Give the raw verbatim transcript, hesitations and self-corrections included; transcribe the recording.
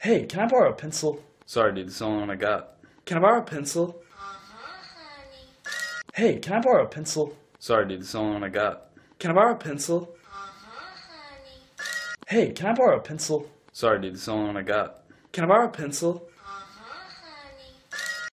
Hey, can I borrow a pencil? Sorry, dude, that's the only one I got. Can I borrow a pencil? Hey, can I borrow a pencil? Sorry, dude, that's the only one I got. Can I borrow a pencil? Hey, can I borrow a pencil? Sorry, dude, that's the only one I got. Can I borrow a pencil?